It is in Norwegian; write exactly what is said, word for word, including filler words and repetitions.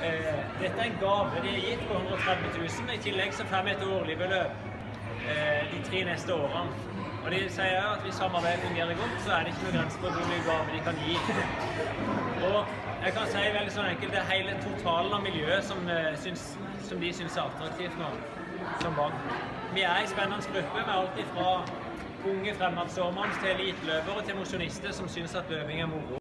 Eh, dette er en gave de har gitt på hundre og tretti tusen. I tillegg så får vi et årlig beløp eh, de tre neste årene. Og de sier at hvis samarbeidet fungerer godt, så er det ikke noe grense på hvor mye gave de kan gi. Og jeg kan si veldig sånn enkelt, det er hele totalen av miljøet som, syns, som de synes er attraktivt nå, som barn. Vi er en spennende gruppe med alt fra unge fremadstormere til elitløpere til mosjonister som synes at løping er moro.